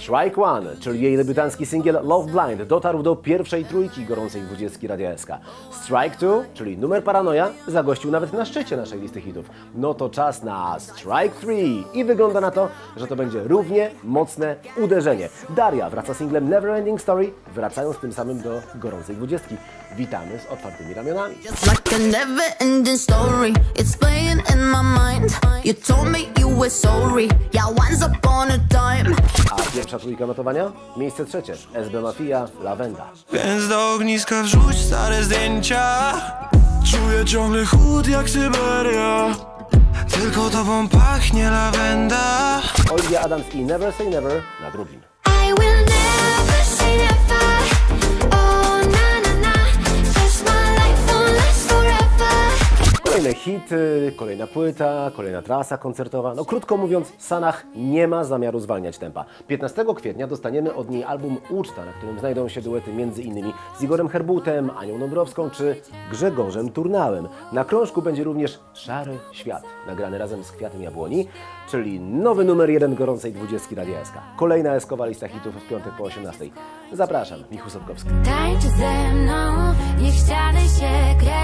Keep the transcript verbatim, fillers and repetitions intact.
Strike One, czyli jej debiutancki singiel Love Blind, dotarł do pierwszej trójki gorącej dwudziestki Radia S K. Strike Two, czyli numer Paranoja, zagościł nawet na szczycie naszej listy hitów. No to czas na Strike Three i wygląda na to, że to będzie równie mocne uderzenie. Daria wraca singlem Never Ending Story, wracając tym samym do gorącej dwudziestki. Witamy z otwartymi ramionami. A pierwsza trójka notowania? Miejsce trzecie. S B Mafia, Lavenda. Więc do ogniska wrzuć stare zdjęcia. Czuję ciągle chłód jak Syberia. Tylko tobą pachnie lawenda. Olivia Adams i Never Say Never na drugim. I will never say never. Oh, na, na, na. Just my life won't last forever. Kolejne hity, kolejna płyta, kolejna trasa koncertowa. No krótko mówiąc, Sanach nie ma zamiaru zwalniać tempa. piętnastego kwietnia dostaniemy od niej album Uczta, na którym znajdą się duety między innymi z Igorem Herbutem, Anią Dąbrowską czy Grzegorzem Turnałem. Na krążku będzie również Szary Świat, nagrany razem z Kwiatem Jabłoni, czyli nowy numer jeden gorącej dwudziestki Radia S K. Kolejna eskowa lista hitów w piątek po osiemnastej. Zapraszam, Michał Sobkowski. Tańczy ze mną, niech ściany się kręcą.